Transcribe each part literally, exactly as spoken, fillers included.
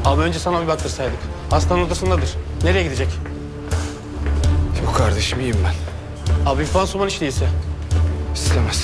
Abi önce sana bir baktırsaydık. Hastanın odasındadır. Nereye gidecek? Yok kardeşim, iyiyim ben. Abi bir pansuman hiç değilse. İstemez.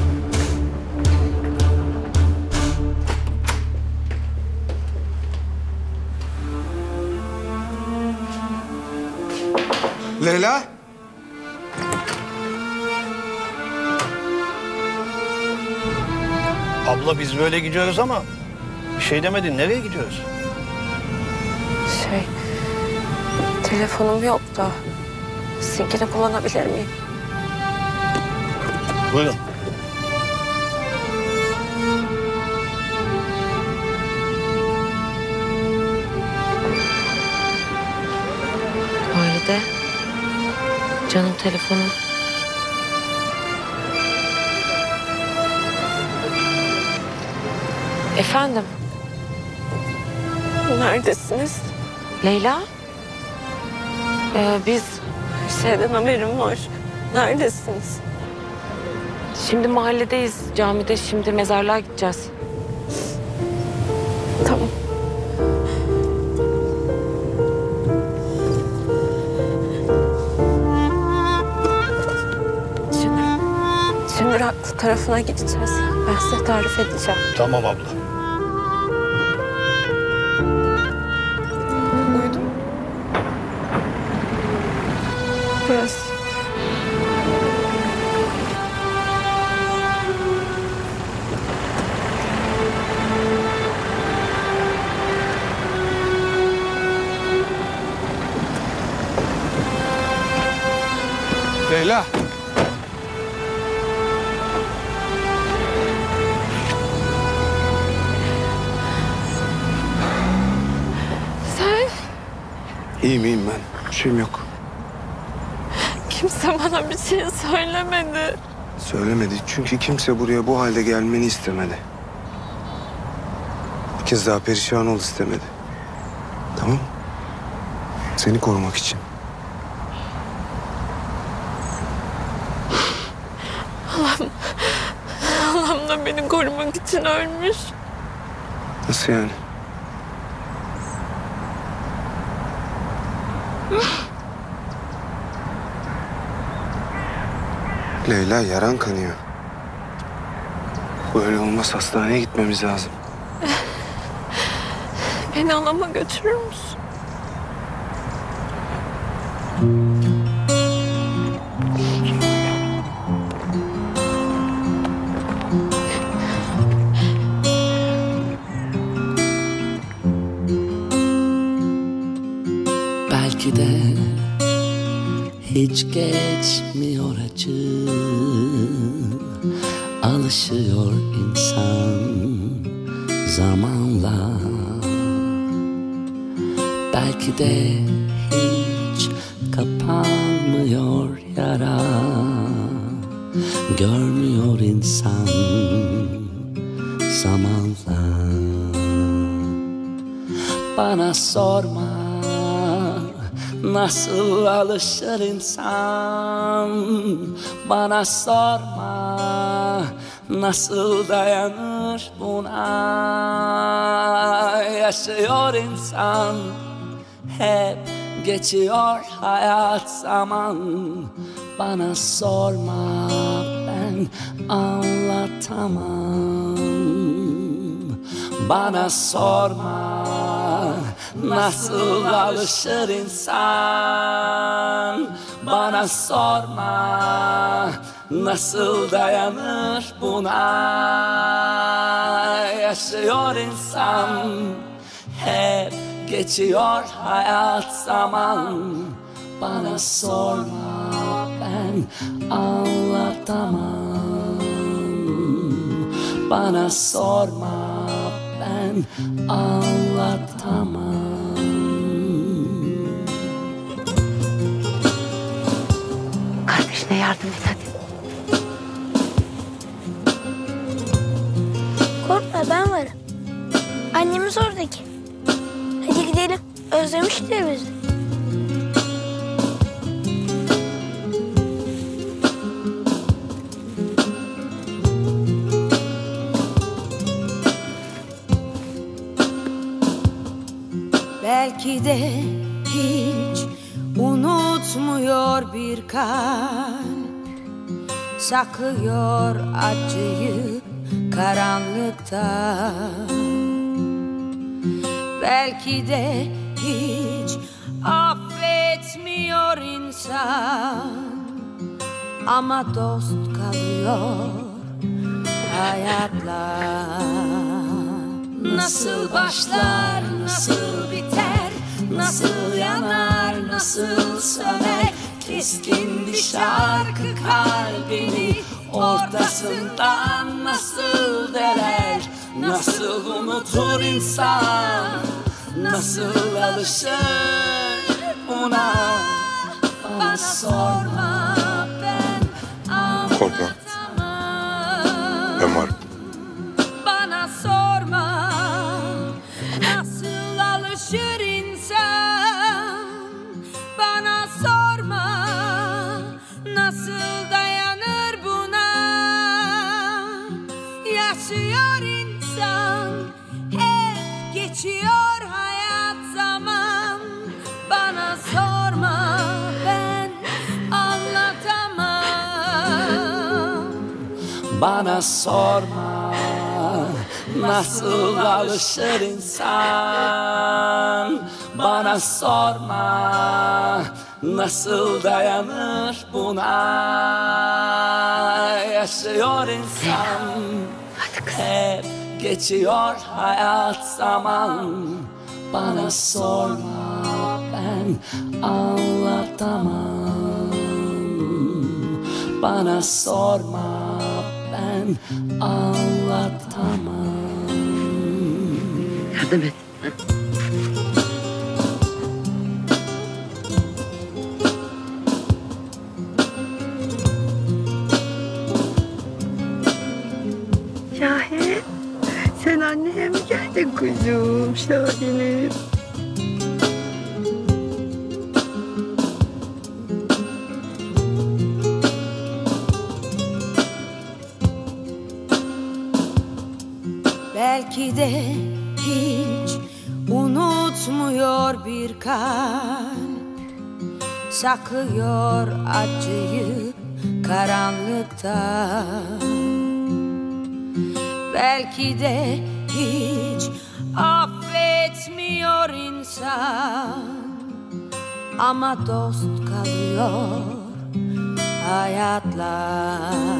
Leyla. Abla biz böyle gidiyoruz ama bir şey demedin. Nereye gidiyoruz? Şey, telefonum yok da sizinkini kullanabilir miyim? Buyurun. Halide, canım telefonum. Efendim? Neredesiniz? Leyla? Ee, biz... Şeyden haberim var. Neredesiniz? Şimdi mahalledeyiz. Camide şimdi mezarlığa gideceğiz. Tamam. Şimdi, şimdi Raklı tarafına gideceğiz. Ben size tarif edeceğim. Tamam abla. Uyudum. Burası. Leyla. Sen? İyiyim, iyiyim ben. Bir şeyim yok. Kimse bana bir şey söylemedi. Söylemedi çünkü kimse buraya bu halde gelmeni istemedi. Bir kez daha perişan ol istemedi. Tamam mı? Seni korumak için. Allah'ım, Allah'ım da beni korumak için ölmüş. Nasıl yani? Leyla, yaran kanıyor. Böyle olmaz, hastaneye gitmemiz lazım. Beni anama götürür müsün? Belki de hiç geçmiyor acı, alışıyor insan zamanla. Belki de hiç kapanmıyor yara, görmüyor insan zamanla. Bana sorma nasıl alışır insan, bana sorma nasıl dayanır buna. Yaşıyor insan, hep geçiyor hayat zaman. Bana sorma, ben anlatamam. Bana sorma nasıl alışır insan, bana sorma nasıl dayanır buna. Yaşıyor insan, hep geçiyor hayat zaman. Bana sorma, ben anlatamam. Bana sorma, ben anlatamam. Kardeşine yardım et hadi. Korkma, ben varım. Annemiz oradaki. Hadi gidelim. Özlemiştir bizi. Belki de hiç unutmuyor bir kalp, saklıyor acıyı karanlıkta. Belki de hiç affetmiyor insan, ama dost kalıyor hayatla. Nasıl başlar, nasıl biter, nasıl yanar, nasıl söner, keskin bir şarkı kalbini ortasından nasıl deler. Nasıl unutur insan, nasıl alışır buna? Bana sorma, ben Korkma. Ben varım. Bana sorma, nasıl alışır insan? Bana sorma, nasıl dayanır buna? Yaşıyor insan, hep geçiyor hayat zaman. Bana sorma, ben anlatamam. Bana sorma, nasıl alışır insan? Bana sorma, nasıl dayanır buna? Yaşıyor insan, hep geçiyor hayat zaman. Bana sorma, ben anlatamam. Bana sorma, ben anlatamam. Yardım et. Şahin, sen anneye mi geldin kuzum Şahin'im? Belki de hiç unutmuyor bir kalp, saklıyor acıyı karanlıkta. Belki de hiç affetmiyor insan, ama dost kalıyor hayatla.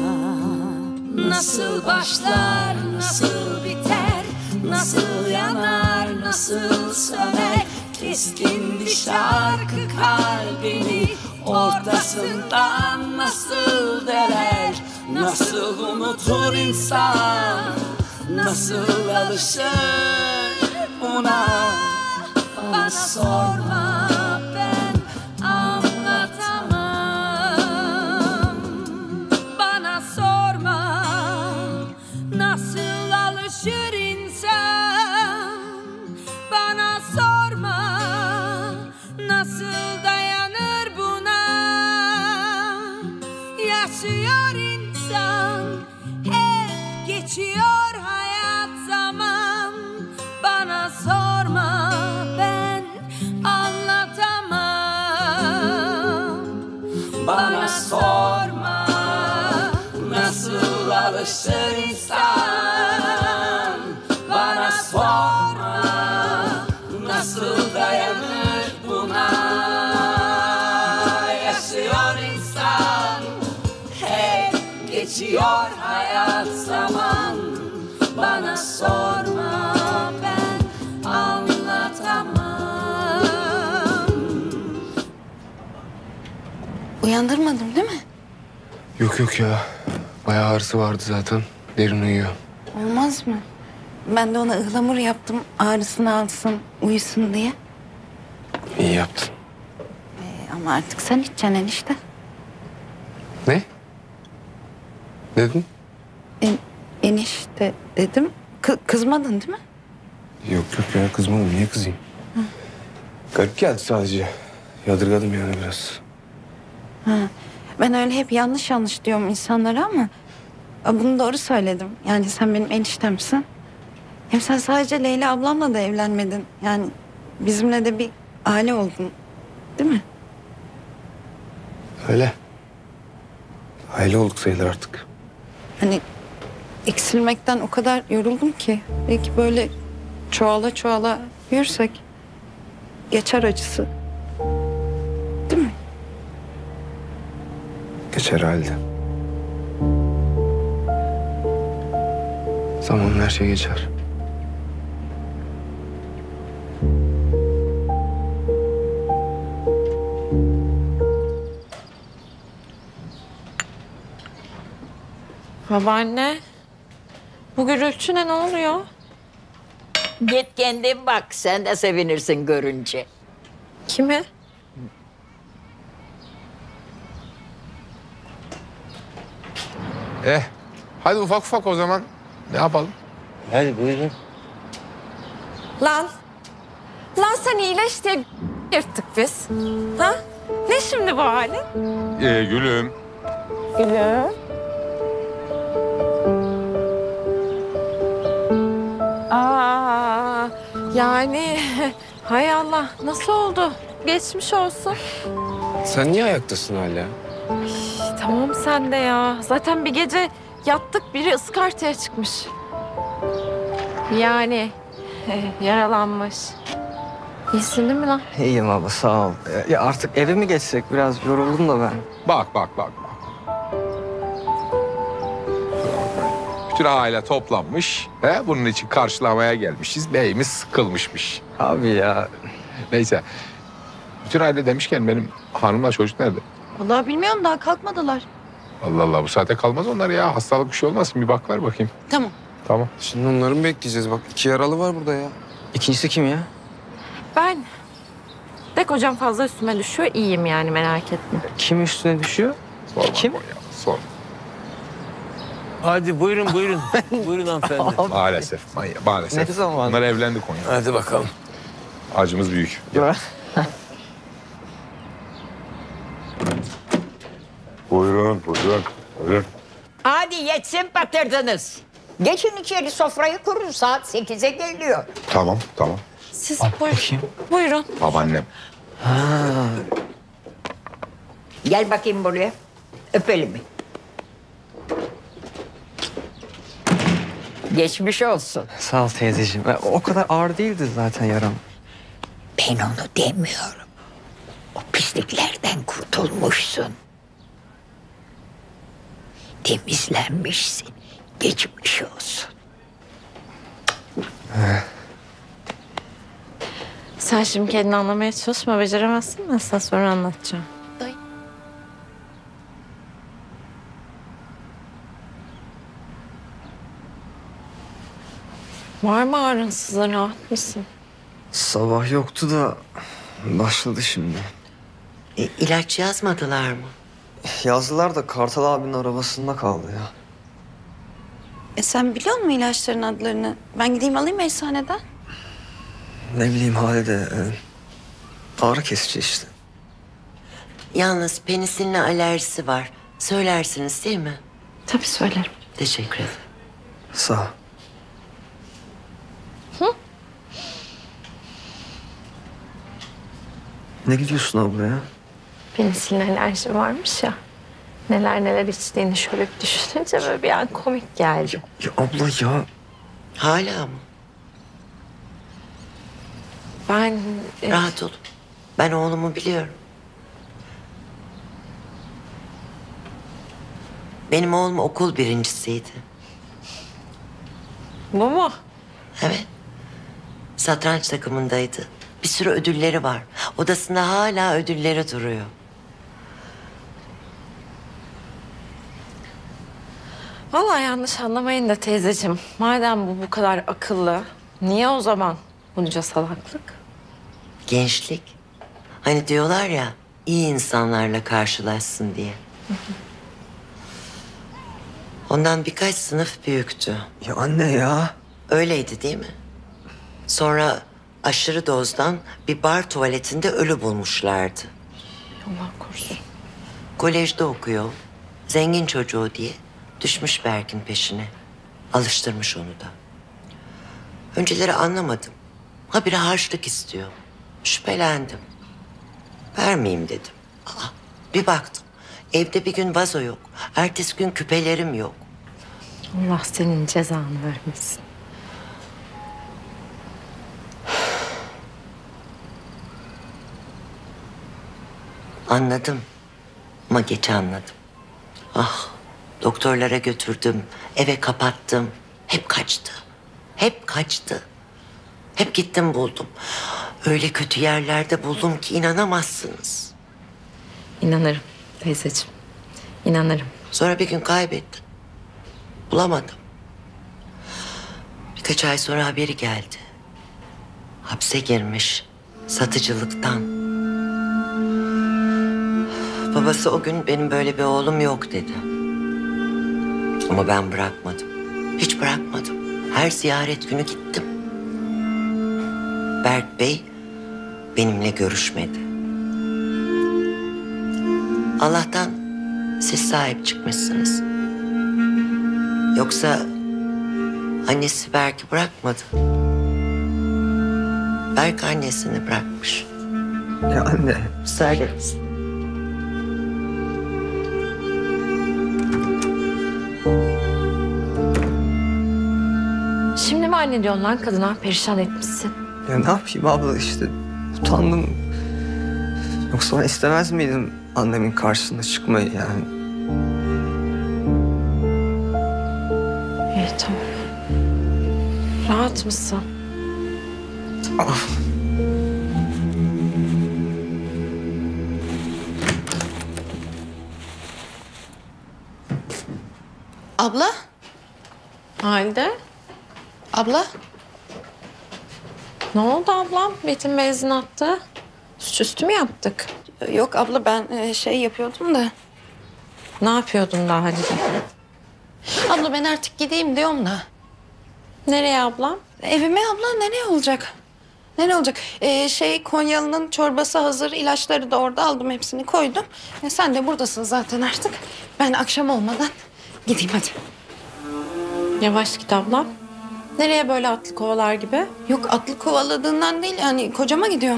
Nasıl başlar, nasıl biter, nasıl yanar, nasıl söner, keskin bir şarkı kalbini ortasından nasıl deler. Nasıl unutur insan, nasıl alışır buna? Bana sorma, ben anlatamam. Bana sorma, nasıl alışır insan? Bana sorma, nasıl dayanır buna? Yaşıyor insan, hep geçiyor hayat zaman. Bana sorma, ben anlatamam. Bana sorma, nasıl alışır insan? Bana sorma, nasıl dayanır buna? Yaşıyor insan, hep geçiyor hayat zaman. Bana sorma, ben anlatamam. Uyandırmadım değil mi? Yok yok ya. Bayağı ağrısı vardı zaten. Derin uyuyor. Olmaz mı? Ben de ona ıhlamur yaptım, ağrısını alsın, uyusun diye. İyi yaptın. Ee, ama artık sen içeceksin enişte. Ne? Ne dedin? En, enişte dedim. Kı- kızmadın değil mi? Yok yok ya, kızmadım. Niye kızayım? Hı. Garip geldi sadece. Yadırgadım yani biraz. Ha. Ben öyle hep yanlış yanlış diyorum insanlara ama bunu doğru söyledim. Yani sen benim eniştemsin. Hem sen sadece Leyla ablamla da evlenmedin. Yani bizimle de bir aile oldun, değil mi? Öyle. Aile olduk sayılır artık. Hani eksilmekten o kadar yoruldum ki. Belki böyle çoğala çoğala yürüsek geçer acısı. Değil mi? Geçer halde. Zamanla her şey geçer. Babaanne, bu gürültü ne, ne oluyor? Git kendin bak, sen de sevinirsin görünce. Kimi? Eh, hadi ufak ufak o zaman. Ne yapalım? Hadi buyurun. Lan, lan sen iyileş diye yırttık biz. Ha? Ne şimdi bu halin? Ee, gülüm. Gülüm. Aa, yani hay Allah, nasıl oldu? Geçmiş olsun. Sen niye ayaktasın hala? Tamam sen de ya. Zaten bir gece yattık, biri ıskartaya çıkmış. Yani eh, yaralanmış. İyisin değil mi lan? İyiyim abla sağ ol. Ya artık eve mi geçsek? Biraz yoruldum da ben. Bak, bak, bak, bak. Bütün aile toplanmış. He? Bunun için karşılamaya gelmişiz. Beyimiz sıkılmışmış. Abi ya. Neyse. Bütün aile demişken benim hanımla çocuk nerede? Vallahi bilmiyorum, daha kalkmadılar. Allah Allah, bu saate kalmaz onlar ya. Hastalık bir şey olmaz. Bir bak ver bakayım. Tamam. Tamam. Şimdi onları mı bekleyeceğiz? Bak iki yaralı var burada ya. İkincisi kim ya? Ben. Dek hocam fazla üstüme düşüyor. İyiyim yani, merak etme. Kim üstüne düşüyor? Sorma Kim? Konya, sor. Hadi buyurun buyurun. Buyurun hanımefendi. Maalesef. Manya, maalesef. Ne zaman? Bunlar evlendi Konya. Hadi bakalım. Acımız büyük. Buyurun, buyurun, buyurun. Hadi yetsin batırdınız. Geçin içeri, sofrayı kurun, saat sekize geliyor. Tamam, tamam. Siz buyur, buyurun. Babaannem. Gel bakayım buraya, öp elimi. Geçmiş olsun. Sağ ol teyzeciğim. Ya, o kadar ağır değildi zaten yaram. Ben onu demiyorum. O pisliklerden kurtulmuşsun. Temizlenmişsin. Geçmiş olsun. Sen şimdi kendini anlamaya çalışma, beceremezsin. Ben sana sonra anlatacağım. Var mı ağrınsızın, rahat mısın? Sabah yoktu da başladı şimdi. E, ilaç yazmadılar mı? Yazdılar da Kartal abinin arabasında kaldı ya. E sen biliyor musun ilaçların adlarını? Ben gideyim alayım eczaneden. Ne bileyim Halide. E, ağrı kesici işte. Yalnız penisiline alerjisi var. Söylersiniz değil mi? Tabii söylerim. Teşekkür ederim. Sağ ol. Hı? Ne gidiyorsun abla ya? Penisilin alerji varmış ya. Neler neler içtiğini şöyle bir düşününce böyle bir an komik geldi. Ya abla ya. Hala mı? Ben... e, Rahat olun. Ben oğlumu biliyorum. Benim oğlum okul birincisiydi. Bu mu? Evet. Satranç takımındaydı. Bir sürü ödülleri var. Odasında hala ödülleri duruyor. Vallahi yanlış anlamayın da teyzeciğim. Madem bu bu kadar akıllı, niye o zaman bunca salaklık? Gençlik. Hani diyorlar ya, iyi insanlarla karşılaşsın diye. Ondan birkaç sınıf büyüktü. Ya anne ya. Öyleydi değil mi? Sonra aşırı dozdan bir bar tuvaletinde ölü bulmuşlardı. Allah korusun. Kolejde okuyor. Zengin çocuğu diye düşmüş Berk'in peşine. Alıştırmış onu da. Önceleri anlamadım. Habire harçlık istiyor. Şüphelendim. Vermeyeyim dedim. Aa, bir baktım. Evde bir gün vazo yok. Ertesi gün küpelerim yok. Allah senin cezanı vermesin. Anladım. Ama geç anladım. Ah, doktorlara götürdüm. Eve kapattım. Hep kaçtı. Hep kaçtı. Hep gittim buldum. Öyle kötü yerlerde buldum ki inanamazsınız. İnanırım teyzeciğim. İnanırım. Sonra bir gün kaybettim. Bulamadım. Birkaç ay sonra haberi geldi. Hapse girmiş. Satıcılıktan. Babası o gün benim böyle bir oğlum yok dedi. Ama ben bırakmadım. Hiç bırakmadım. Her ziyaret günü gittim. Berk Bey benimle görüşmedi. Allah'tan siz sahip çıkmışsınız. Yoksa annesi Berk'i bırakmadı. Berk annesini bırakmış. Ya anne. Müsaade misin? Şimdi mi anne diyorsun lan kadına? Perişan etmişsin. Ya ne yapayım abla işte utandım. Yoksa ben istemez miydim annemin karşısına çıkmayı yani? İyi tamam. Rahat mısın? Ah. Abla? Halide? Abla? Ne oldu ablam? Metin benzin attı. Suçüstü mü yaptık? Yok abla ben e, şey yapıyordum da. Ne yapıyordun da Halide? Abla ben artık gideyim diyorum da. Nereye ablam? Evime abla, nereye olacak? Nereye olacak? Ee, şey Konyalı'nın çorbası hazır, ilaçları da orada aldım, hepsini koydum. E, sen de buradasın zaten artık. Ben akşam olmadan gideyim hadi. Yavaş git ablam. Nereye böyle atlı kovalar gibi? Yok atlı kovaladığından değil, yani kocama gidiyorum.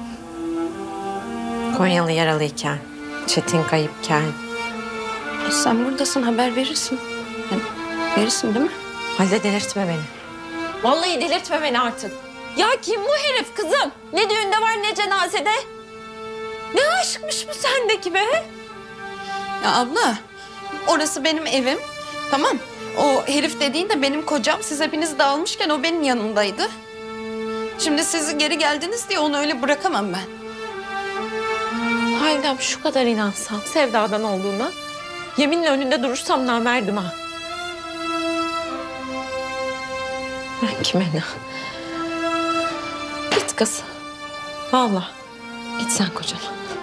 Konyalı yaralıyken, Çetin kayıpken. E, sen buradasın, haber verirsin. Yani, verirsin değil mi? Halide delirtme beni. Vallahi delirtme beni artık. Ya kim bu herif kızım? Ne düğünde var ne cenazede. Ne aşıkmış bu sendeki be? Ya abla, orası benim evim, tamam. O herif dediğin de benim kocam. Siz hepiniz dağılmışken o benim yanımdaydı. Şimdi siz geri geldiniz diye onu öyle bırakamam ben. Halidem şu kadar inansam sevdadan olduğuna, yeminle önünde durursam namerdim ha. Ben kime ne? Git kız. Vallahi. Git sen kocana.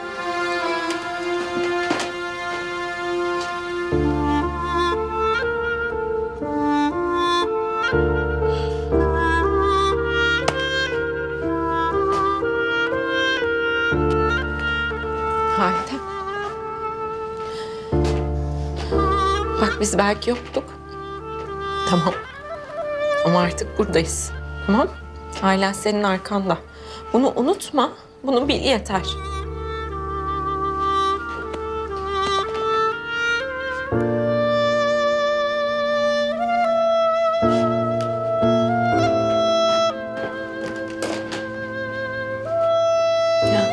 Halide. Bak biz belki yoktuk. Tamam. Ama artık buradayız. Tamam? Ailen senin arkanda. Bunu unutma. Bunu bil yeter. Ya.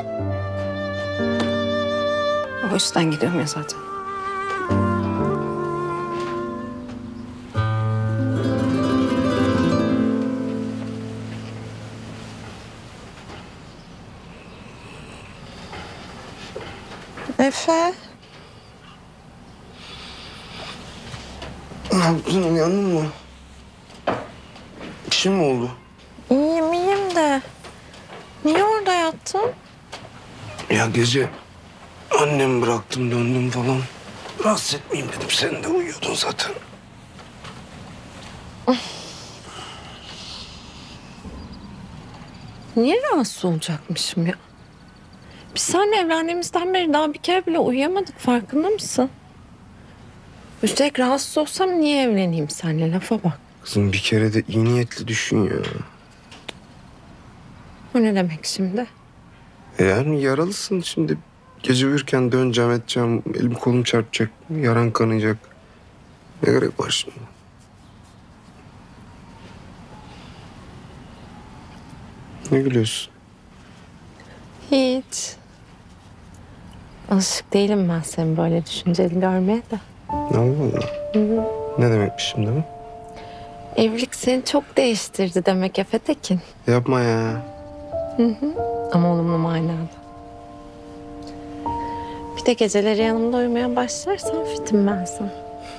O yüzden gidiyorum ya zaten. Efe. Ne yaptın, uyandın mı? Bir şey mi oldu? İyiyim iyiyim de. Niye orada yattın? Ya gece annemi bıraktım, döndüm falan. Rahatsız etmeyeyim dedim. Sen de uyuyordun zaten. Niye rahatsız olacakmışım ya? Biz seninle evlendiğimizden beri daha bir kere bile uyuyamadık, farkında mısın? Üstelik rahatsız olsam niye evleneyim seninle, lafa bak. Kızım bir kere de iyi niyetli düşün ya. O ne demek şimdi? E yani yaralısın şimdi. Gece uyurken döneceğim edeceğim. Elim kolum çarpacak. Yaran kanayacak. Ne gerek var şimdi? Ne gülüyorsun? Hiç. Alışık değilim ben seni böyle düşünceli görmeye de. Allah Allah. Hı hı. Ne demekmiş şimdi bu? Evlilik seni çok değiştirdi demek Efe Tekin. Yapma ya. Hı hı. Ama olumlu manada. Bir de geceleri yanımda uyumaya başlarsan fitim ben sana.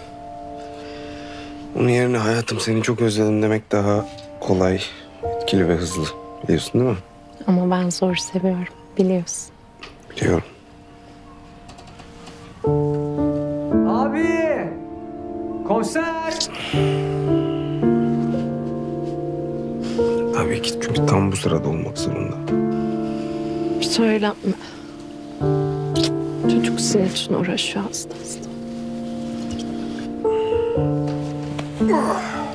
Onun yerine hayatım seni çok özledim demek daha kolay, etkili ve hızlı. Biliyorsun değil mi? Ama ben zor seviyorum biliyorsun. Biliyorum. Abi! Komiser! Tabii ki çünkü tam bu sırada olmak zorunda. Söylenme. Çocuk sinir için uğraşıyor hasta hasta. Ah.